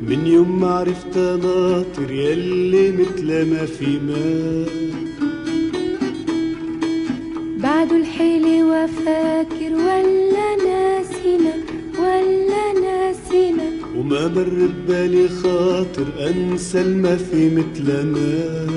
من يوم ما عرفت ناطر يلي مثل ما في ماء. بعده الحيلة وفاكر ولا ناسينا ولا ناسينا، وما مر ببالي خاطر انسى الما في مثل ما.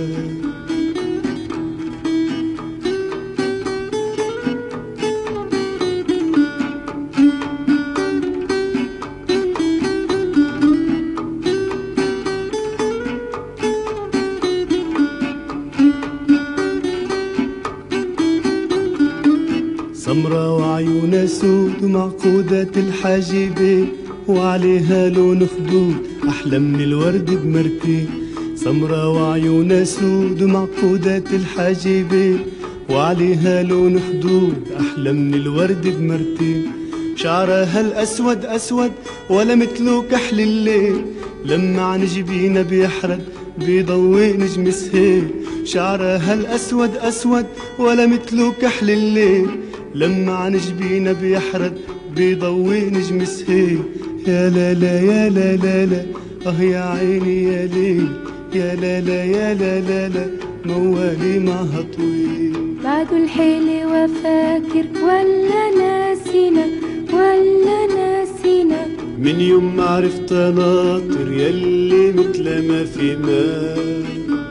سمرا وعيونها سود ومعقودات الحاجبين، وعليها لون خدود أحلى من الورد بمرتين. سمرا وعيونها سود ومعقودات الحاجبين، وعليها لون خدود أحلى من الورد بمرتين. شعرها الأسود أسود ولا مثله كحل الليل، لما عن جبينها بيحرد بيضوي نجم سهيل. شعرها الأسود أسود ولا مثله كحل الليل، لما عن جبينها بيحرد بيضوي نجم سهيل. يا لا لا يا لا لا لا يا عيني يا ليل، يا لا لا يا لا لا لا موالي معها طويل. بعده الحيلة وفاكر ولا ناسينا ولا ناسينا، من يوم ما عرفت ناطر يلي مثل ما في ماء.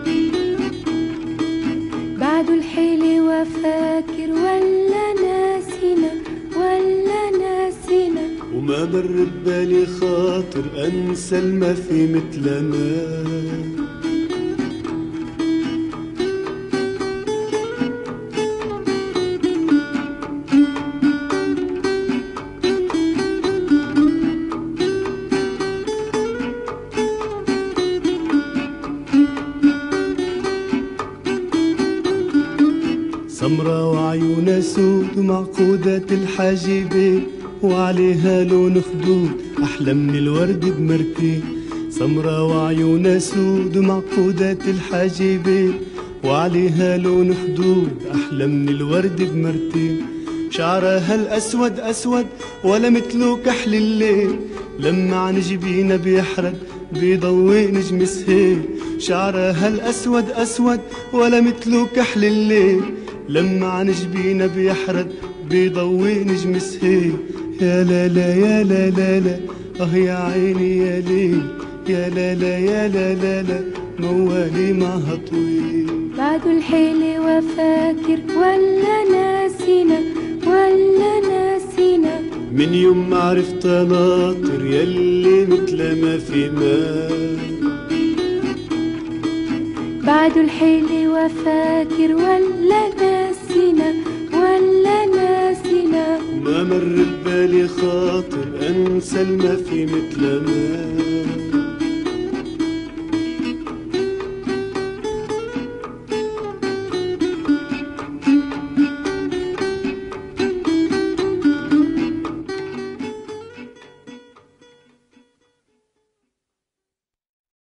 بعده الحيلة وفاكر ولا ناسينا ولا ناسينا، وما مر ببالي خاطر انسى الما في مثل ما. سمرا وعيونها سود ومعقودات الحاجبين، وعليها لون خدود أحلى من الورد بمرتين. سمرا وعيونها سود ومعقودات الحاجبين، وعليها لون خدود أحلى من الورد بمرتين. شعرها الأسود أسود ولا مثله كحل الليل، لما عن جبينها بيحرد بيضوي نجم سهيل. شعرها الأسود أسود ولا مثله كحل الليل، لما عن جبينها بيحرد بيضوي نجم سهيل. يا لا لا يا لا لا لا يا عيني يا ليل، يا لا لا يا لا لا لا موالي معها طويل. بعده الحيلة وفاكر ولا ناسينا ولا ناسينا، من يوم ما عرفت ناطر يلي مثل ما في ماء. بعده الحيلة وفاكر ولا ناسينا ولا ناسينا، وما مر ببالي خاطر انسى الما في مثل ما.